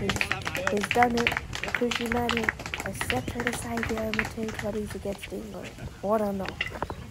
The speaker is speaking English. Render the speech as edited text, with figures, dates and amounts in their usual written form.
He's done it because humanity has set aside the imitate what he's against England. What or not.